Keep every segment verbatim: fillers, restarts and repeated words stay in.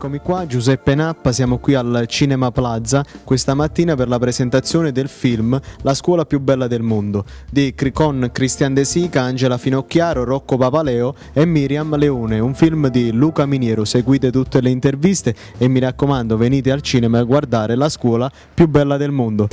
Eccomi qua, Giuseppe Nappa, siamo qui al Cinema Plaza questa mattina per la presentazione del film La scuola più bella del mondo di con Christian De Sica, Angela Finocchiaro, Rocco Papaleo e Miriam Leone, un film di Luca Miniero. Seguite tutte le interviste e mi raccomando, venite al cinema a guardare La scuola più bella del mondo.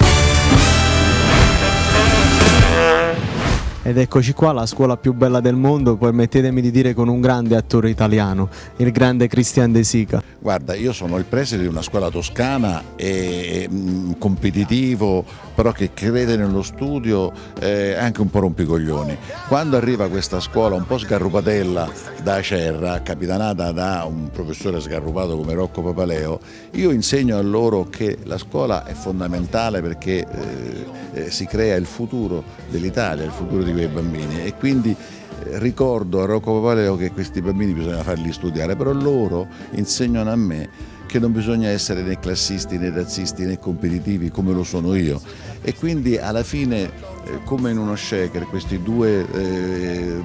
Ed eccoci qua, La scuola più bella del mondo, permettetemi di dire con un grande attore italiano, il grande Christian De Sica. Guarda, io sono il preside di una scuola toscana e mh, competitivo, però che crede nello studio e eh, anche un po' rompicoglioni. Quando arriva questa scuola un po' sgarrupatella da Acerra, capitanata da un professore sgarrupato come Rocco Papaleo, io insegno a loro che la scuola è fondamentale perché eh, eh, si crea il futuro dell'Italia, il futuro di quei bambini, e quindi ricordo a Rocco Papaleo che questi bambini bisogna farli studiare, però loro insegnano a me che non bisogna essere né classisti né razzisti né competitivi come lo sono io, e quindi alla fine eh, come in uno shaker queste due eh,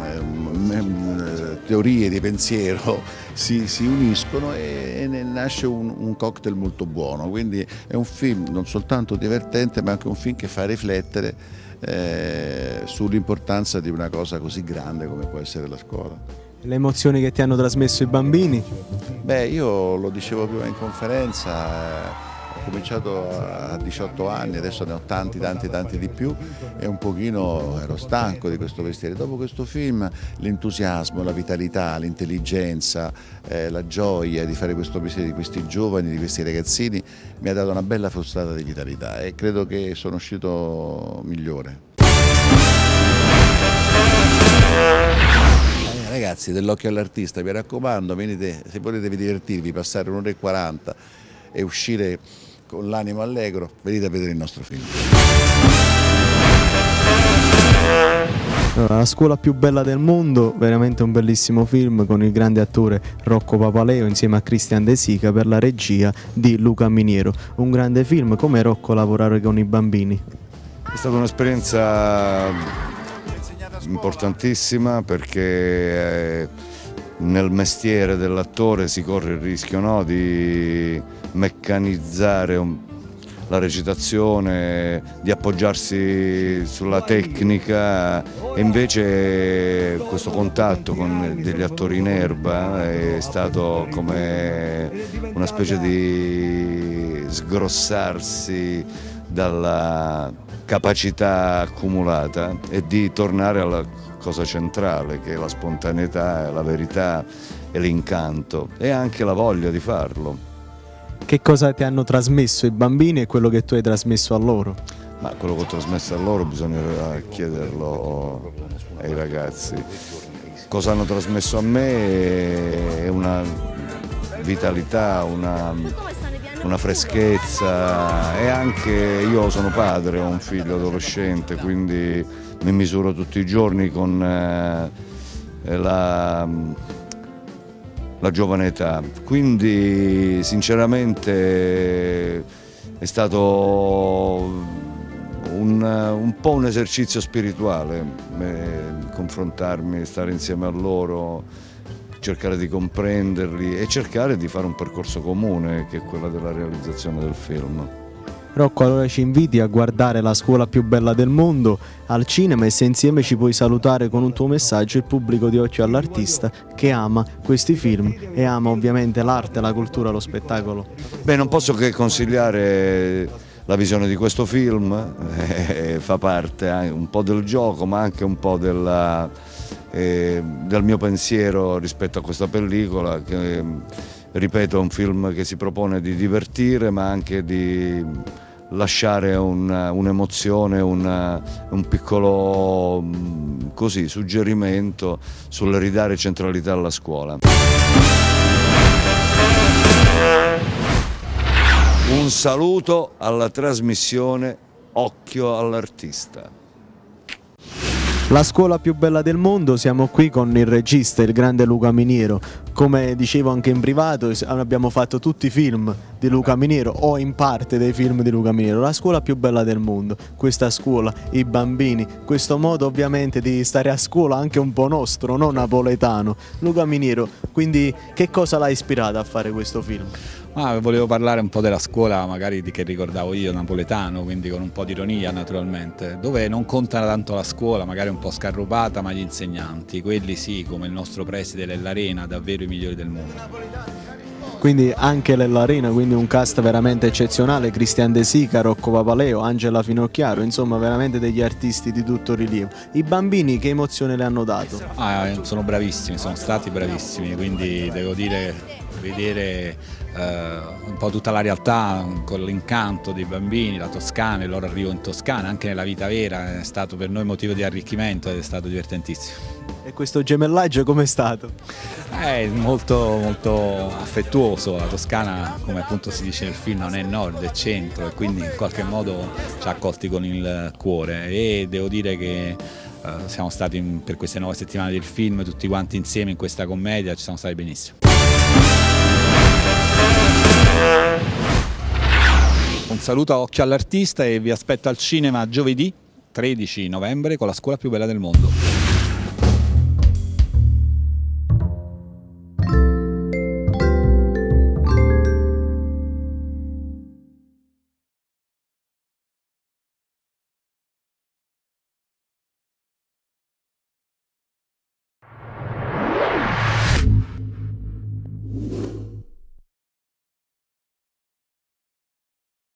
teorie di pensiero si, si uniscono e, e ne nasce un, un cocktail molto buono. Quindi è un film non soltanto divertente ma anche un film che fa riflettere Eh, sull'importanza di una cosa così grande come può essere la scuola. Le emozioni che ti hanno trasmesso i bambini? Beh, io lo dicevo prima in conferenza, eh, ho cominciato a diciotto anni, adesso ne ho tanti tanti tanti di più e un pochino ero stanco di questo mestiere. Dopo questo film l'entusiasmo, la vitalità, l'intelligenza, eh, la gioia di fare questo mestiere di questi giovani, di questi ragazzini mi ha dato una bella frustata di vitalità e credo che sono uscito migliore. Ragazzi dell'Occhio all'Artista, mi raccomando, venite, se volete divertirvi, passare un'ora e quaranta e uscire con l'animo allegro, venite a vedere il nostro film. Allora, La scuola più bella del mondo, veramente un bellissimo film con il grande attore Rocco Papaleo insieme a Christian De Sica per la regia di Luca Miniero. Un grande film. Com'è, Rocco, lavorare con i bambini? È stata un'esperienza importantissima perché nel mestiere dell'attore si corre il rischio, no, di meccanizzare un, la recitazione, di appoggiarsi sulla tecnica, e invece questo contatto con degli attori in erba è stato come una specie di sgrossarsi dalla capacità accumulata e di tornare alla cosa centrale, che è la spontaneità, la verità e l'incanto e anche la voglia di farlo. Che cosa ti hanno trasmesso i bambini e quello che tu hai trasmesso a loro? Ma quello che ho trasmesso a loro bisogna chiederlo ai ragazzi. Cosa hanno trasmesso a me è una vitalità, una, una freschezza, e anche io sono padre, ho un figlio adolescente, quindi mi misuro tutti i giorni con eh, la, la giovane età, quindi sinceramente è stato un, un po' un esercizio spirituale, eh, confrontarmi, stare insieme a loro, cercare di comprenderli e cercare di fare un percorso comune, che è quello della realizzazione del film. Rocco, allora ci inviti a guardare La scuola più bella del mondo al cinema, e se insieme ci puoi salutare con un tuo messaggio il pubblico di Occhio all'Artista che ama questi film e ama ovviamente l'arte, la cultura, lo spettacolo. Beh, non posso che consigliare la visione di questo film, eh, fa parte eh, un po' del gioco ma anche un po' della, eh, del mio pensiero rispetto a questa pellicola che, ripeto, è un film che si propone di divertire ma anche di lasciare un'emozione, un, un piccolo così, suggerimento sul ridare centralità alla scuola. Un saluto alla trasmissione Occhio all'Artista. La scuola più bella del mondo, siamo qui con il regista, il grande Luca Miniero. come dicevo anche in privato, abbiamo fatto tutti i film di Luca Miniero o in parte dei film di Luca Miniero. La scuola più bella del mondo, questa scuola, i bambini, questo modo ovviamente di stare a scuola anche un po' nostro, non napoletano. Luca Miniero, quindi che cosa l'ha ispirata a fare questo film? Ah, volevo parlare un po' della scuola, magari di che ricordavo io, napoletano, quindi con un po' di ironia naturalmente, dove non conta tanto la scuola, magari un po' scarrupata, ma gli insegnanti, quelli sì, come il nostro preside dell'Arena, davvero i migliori del mondo. Quindi anche l'Arena, quindi un cast veramente eccezionale, Christian De Sica, Rocco Papaleo, Angela Finocchiaro, insomma veramente degli artisti di tutto rilievo. I bambini che emozione le hanno dato? Ah, sono bravissimi, sono stati bravissimi, quindi devo dire, vedere eh, un po' tutta la realtà con l'incanto dei bambini, la Toscana, il loro arrivo in Toscana, anche nella vita vera, è stato per noi motivo di arricchimento ed è stato divertentissimo. E questo gemellaggio com'è stato? È molto, molto affettuoso, la Toscana, come appunto si dice nel film, non è nord, è centro, e quindi in qualche modo ci ha accolti con il cuore, e devo dire che uh, siamo stati in, per queste nove settimane del film tutti quanti insieme in questa commedia, ci siamo stati benissimo. Un saluto a Occhio all'Artista e vi aspetto al cinema giovedì tredici novembre con La scuola più bella del mondo.